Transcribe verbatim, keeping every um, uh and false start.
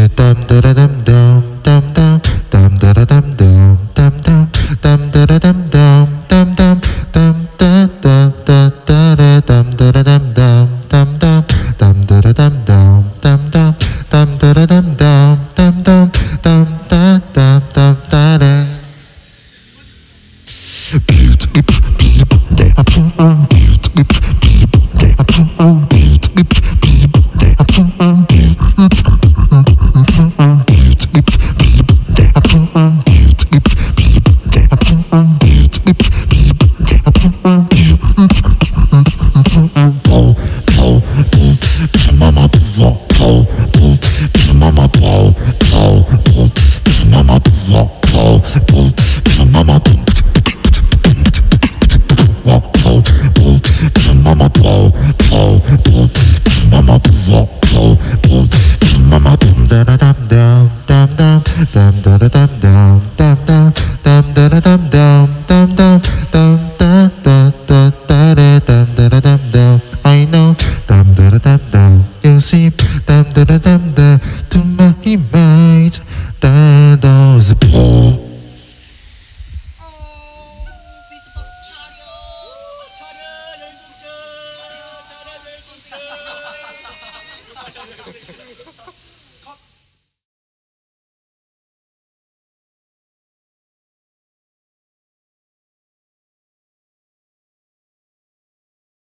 땀다라담담 땀담 땀다라담담 땀담 땀다라담담 땀담 땀따따따따따라 땀다라담담 땀담 땀다라담담 땀담 땀다라담담 땀담 땀따따따따따라 내 아픔 내 아픔 I know you see to my mind that was poor. 차려 차려